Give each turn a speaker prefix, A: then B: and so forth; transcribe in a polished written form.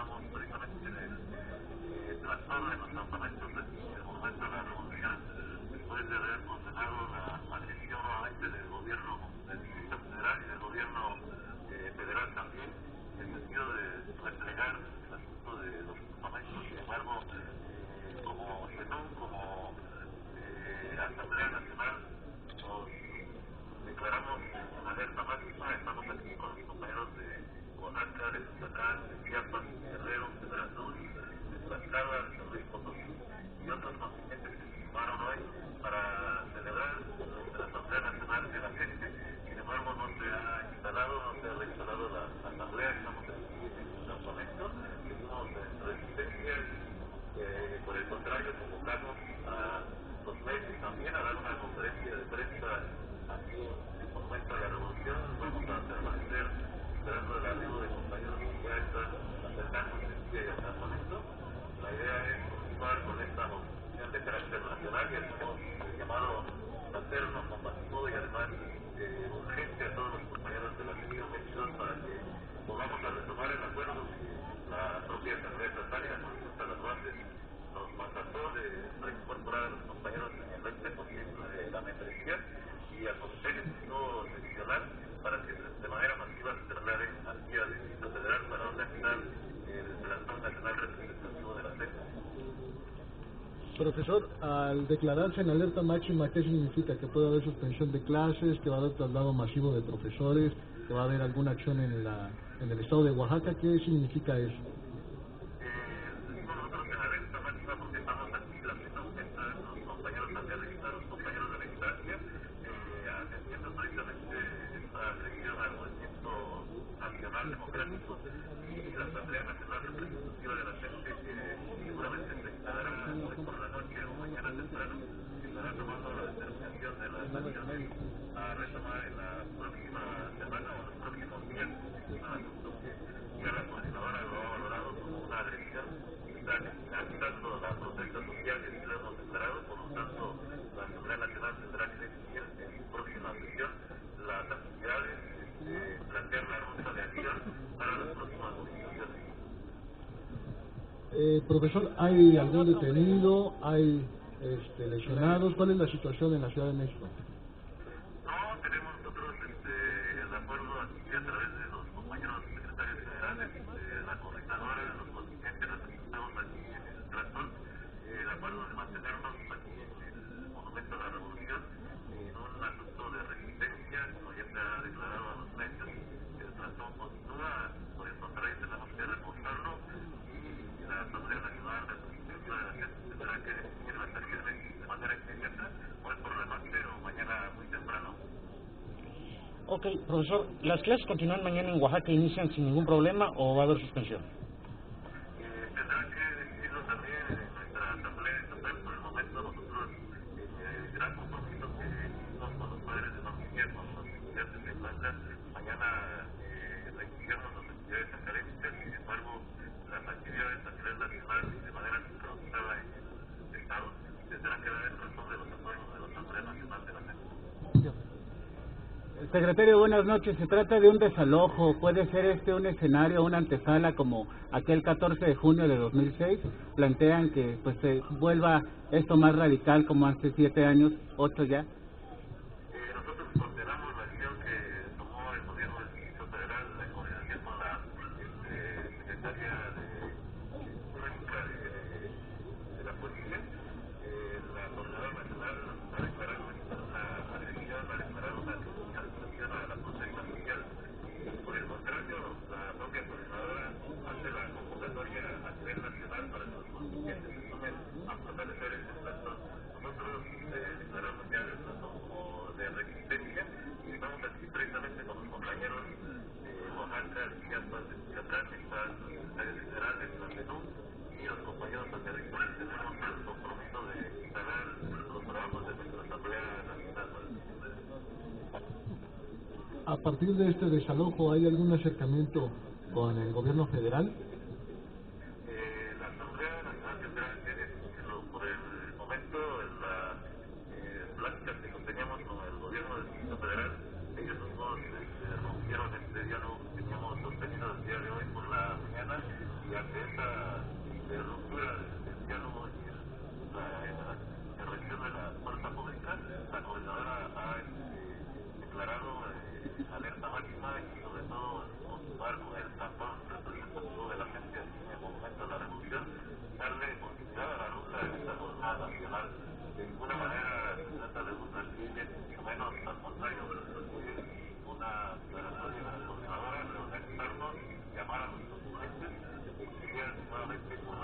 A: estamos precisamente en el trastorno de los campamentos del Monumento a la Revolución, después de haber condenado la agresión nuevamente del gobierno del Distrito Federal y del gobierno federal también, en el sentido de restregar el asunto de los campamentos. Sin embargo, como CENUM, como Asamblea Nacional, nos declaramos en alerta máxima. Estamos aquí con los compañeros de Oaxaca, de Yucatán, de Chiapas, de Guerrero, de Veracruz, de Tlaxcala, de San Luis Potosí y otros contingentes que se sumaron hoy para celebrar la Asamblea Nacional de la gente. Sin embargo, no se ha instalado, no se ha reinstalado la Asamblea. Estamos aquí en el campamento, seguimos en resistencia y por el contrario convocamos a los medios también a dar una conferencia de prensa aquí en el Monumento a la Revolución. Vamos a permanecer esperando el arribo de compañeros que ya están acercándose aquí al campamento. La idea es continuar con esta movilización de carácter nacional y hacemos el llamado fraterno, combativo y además urgente a todos los compañeros de la sección 22 para que volvamos a retomar el acuerdo que la propia Asamblea Estatal y la Consulta de las Bases nos mandató de reincorporar a los compañeros en el 20% de la membresía y al Comité Ejecutivo Seccional para que de manera masiva se traslade aquí al Distrito Federal para organizar el plantón nacional representativo de la SEP.
B: Profesor, al declararse en alerta máxima, ¿qué significa? ¿Que puede haber suspensión de clases, que va a haber traslado masivo de profesores, que va a haber alguna acción en el estado de Oaxaca? ¿Qué significa eso?
A: Nosotros en alerta máxima porque estamos aquí, la SENUM, están los compañeros sandianistas, los compañeros de la instancia, atendiendo precisamente esta agresión al movimiento nacional democrático y la Asamblea Nacional Representativa de la gente, que seguramente se instalará hoy por la noche o mañana temprano, estará tomando la determinación de las acciones a retomar en la próxima semana o en los próximos días. Es un asunto que ya la coordinadora lo ha valorado como una agresión que está desestabilizando la protesta social y así lo hemos declarado. Por lo tanto, la Asamblea Nacional tendrá que definir en su próxima sesión las actividades, plantear la ruta de acción para las próximas movilizaciones.
B: Profesor, ¿hay algún detenido? ¿Hay lesionados? ¿Cuál es la situación en la Ciudad de México?
A: No, tenemos nosotros el acuerdo aquí a través de los compañeros secretarios generales, la coordinadora, los contingentes representados aquí en el plantón, el acuerdo de mantenernos aquí en el Monumento a la Revolución en un asunto de resistencia, como ya se ha declarado a los medios. El plantón continúa, por el contrario tenemos que reforzarlo y la Asamblea Nacional Representativa de la gente tendrá que definir las acciones de manera inmediata, hoy por la noche o mañana muy temprano.
C: Ok, profesor, ¿las clases continúan mañana en Oaxaca, inician sin ningún problema o va a haber suspensión?
A: Tendrá que decidirlo también en nuestra Asamblea Estatal. Por el momento nosotros, el gran compromiso que hicimos con los padres de familia, con los estudiantes de Blanca, mañana reiniciamos las actividades académicas. Sin embargo, las actividades a nivel nacional y de manera sincronizada en el Estado tendrán que dar en razón de los acuerdos de la Asamblea Nacional de la gente.
D: Secretario, buenas noches. Se trata de un desalojo. ¿Puede ser un escenario, una antesala como aquel 14 de junio de 2006? Plantean que pues se vuelva esto más radical como hace 7 años, 8 ya.
A: Nosotros condenamos la acción que tomó el gobierno del Distrito Federal en coordinación con la secretaria pública de la policía. La coordinadora nacional ha declarado esto una agresión, ha declarado una criminalización a la protesta social y por el contrario, la propia coordinadora hace la convocatoria a nivel nacional para que los contingentes se sumen a fortalecer este plantón. Nosotros declaramos ya el plantón como de resistencia y estamos aquí precisamente con los compañeros de Oaxaca, de Chiapas, de Yucatán, están los secretarios generales, la CENUM y los compañeros sandianistas que tenemos el compromiso de instalar los trabajos de nuestra Asamblea Nacional.
B: A partir de este desalojo, ¿hay algún acercamiento con el gobierno federal?
A: La Asamblea Nacional tendrá que definirlo. Por el momento, las pláticas que sosteníamos con el gobierno del Distrito Federal, ellos mismos rompieron este diálogo que teníamos sostenido el día de hoy por la mañana y ante esa ruptura del diálogo y la intervención de la fuerza pública, la coordinadora ha declarado alerta máxima y sobre todo continuar con el tampón representativo de la gente en el momento de la revolución, darle continuidad a la ruta de esta jornada nacional. De ninguna manera se trata de un desfile, mucho menos al contrario, es una declaratoria de la coordinadora, reorganizarnos, llamar a nuestros clientes, exigir nuevamente con